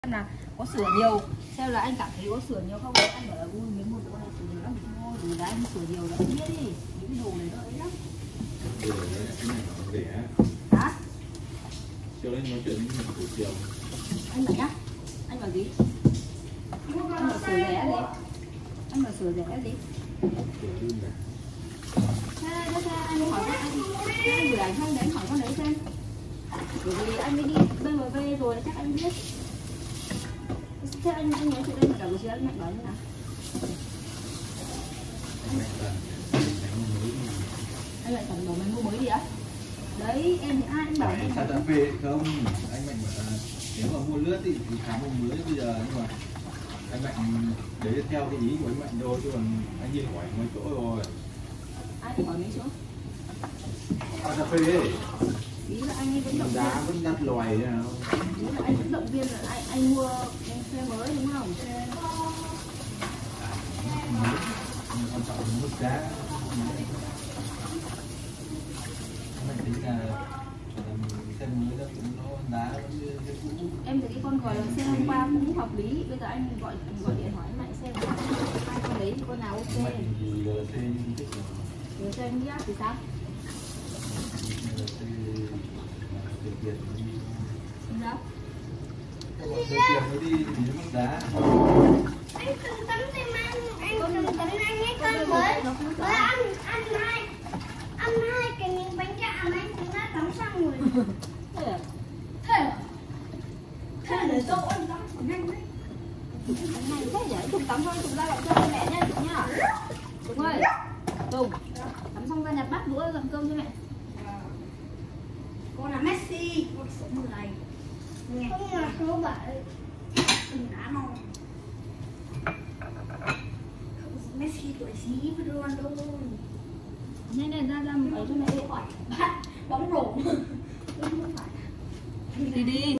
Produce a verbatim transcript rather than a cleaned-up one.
là có sửa nhiều, xem là anh cảm thấy có sửa nhiều không, anh bảo là vui mấy một đồ này sửa nhiều lắm thôi, vì là anh sửa nhiều là anh biết đi, những cái đồ này nó ấy lắm. Hả? Chiều anh nói chuyện với mình buổi chiều. Anh bảo nhá, anh bảo gì? Anh bảo sửa rẻ gì? Anh bảo sửa rẻ gì? Thế, thế, thế anh hỏi anh, anh gửi ảnh anh đến hỏi con đấy xem. Bởi vì anh mới đi bê em vê rồi chắc anh biết. Thế anh anh nói chuyện đây cả buổi chiều anh Mạnh bảo như nào? Anh lại chẳng bảo mày mua mới gì á? Đấy em thì ai anh bảo Santa Fe không? Anh Mạnh bảo là nếu mà mua lướt thì thì khám mua mới bây giờ, nhưng mà anh Mạnh đấy là theo cái ý của anh Mạnh thôi, chứ còn anh Nhiên hỏi mấy chỗ rồi. ai thì hỏi mấy chỗ? Santa Fe ấy. Ý là anh ấy vẫn động viên. Giá vẫn đắt loài thế nào? Ý là anh vẫn động viên là anh anh mua xe mới đúng không? Xe mới, quan trọng là mức giá. Anh tính là xe mới đó cũng nó đá vẫn như xe cũ. em thấy cái con gọi là xe hôm qua cũng hợp lý, bây giờ anh gọi gọi điện hỏi anh Mạnh xem là hai con đấy thì con nào ok? Mạnh thì lờ xê nhưng thích rồi. Rồi xe anh thì sao? lờ xê tiền tiền Sao? các bạn số tiền nó đi thì nó mất giá. Anh từng tấm thêm anh, anh từng tấm anh ấy con mới mới ăn ăn hai ăn hai cái miếng bánh chạm anh cũng đã tắm xong rồi. Thế à? Thế à? Thế để tôi ăn tắm của anh đấy. Anh này thế nhỉ? Tùng tắm xong Tùng ra gọi cho mẹ nha Tùng nhá. Tùng ơi, Tùng tắm xong ra nhặt bát đũa làm cơm cho mẹ. Con là Messi, con số mười. Không là số bảy. Đừng đá non. Messi tuổi xí với Ronaldo. Nhanh này ra ra ấy cho mẹ đi. Bóng rổ. Đi đi.